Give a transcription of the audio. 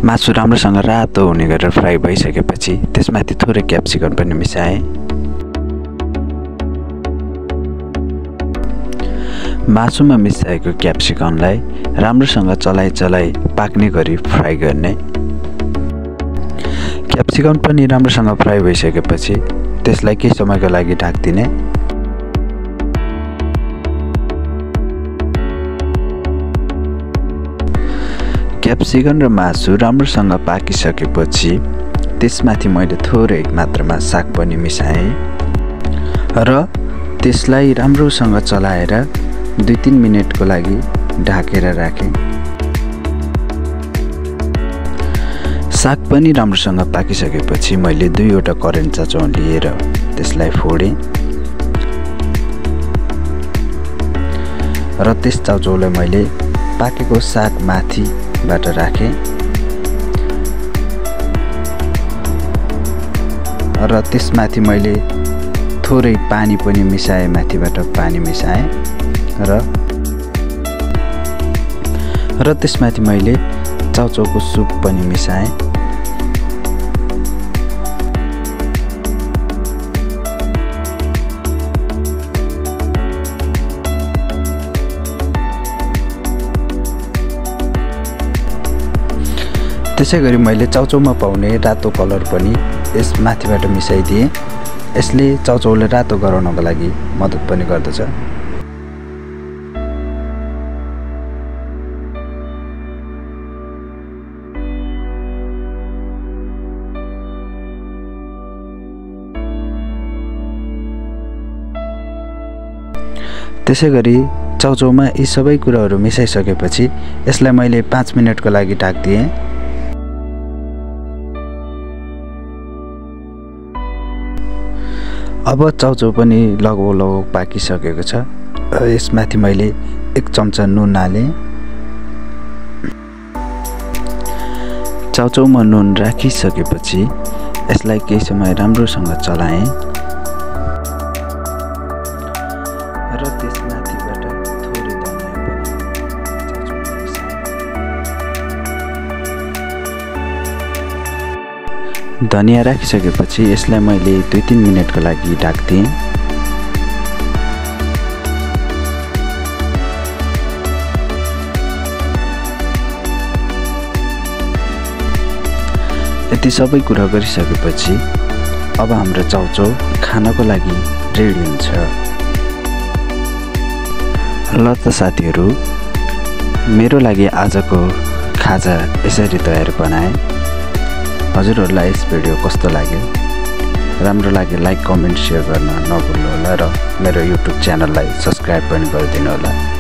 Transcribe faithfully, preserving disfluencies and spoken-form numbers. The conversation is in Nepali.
मासु राम्रोसँग रातो हुने गरेर फ्राई भइसकेपछि त्यसमाथि थोरै क्याप्सिकम पनि मिसाएँ। मासुमा मिसाएको क्याप्सिकमलाई राम्रोसँग चलाइ चलाइ पाक्ने गरी फ्राई गर्ने। क्याप्सिकम पनि राम्रोसँग फ्राई भइसकेपछि त्यसलाई केही समयको लागि ढाक्दिने। क्याप्सिकम र मासु राम्रोसँग पाकिसकेपछि त्यसमाथि मैले थोरै मात्रामा साग पनि मिसाएँ र त्यसलाई राम्रोसँग चलाएर दुई तीन मिनटको लागि ढाकेर राखेँ। साग पनि राम्रोसँग पाकिसकेपछि मैले दुईवटा करेन्ट चाउचाउ लिएर त्यसलाई फोडेँ र त्यस चाउचाउलाई मैले पाकेको साग माथिबाट राखेँ र त्यसमाथि मैले थोरै पानी पनि मिसाएँ, माथिबाट पानी मिसाएँ र र त्यसमाथि मैले चाउचाउको सुप पनि मिसाएँ। त्यसै गरी मैले चाउचाउमा पाउने रातो कलर पनि यस माथिबाट मिसाइदिएँ। यसले चाउचाउले रातो गराउनको लागि मद्दत पनि गर्दछ। त्यसै गरी चाउचाउमा यी सबै कुराहरू मिसाइसकेपछि यसलाई मैले पाँच मिनटको लागि ढाक्दिएँ। अब चाउचाउ पनि लगभग लगभग पाकिसकेको छ। यसमाथि मैले एक चम्चा नुन हालेँ। चाउचाउमा नुन राखिसकेपछि यसलाई केही समय राम्रोसँग चलाएँ र त्यसमाथिबाट थोरै धनिया पनि मिसाएँ। धनिया राखिसकेपछि यसलाई मैले दुई तीन मिनटको लागि ढाक्दिएँ। यति सबै कुरा गरिसकेपछि अब हाम्रो चाउचाउ खानको लागि रेडी हुन्छ। ल त साथीहरू, मेरो लागि आजको खाजा यसरी तयार बनाएँ। हजुरहरूलाई यस भिडियो कस्तो लाग्यो? राम्रो लाग्यो लाइक कमेन्ट सेयर गर्न नभुल्नु होला र मेरो युट्युब च्यानललाई सब्स्क्राइब पनि गरिदिनु होला।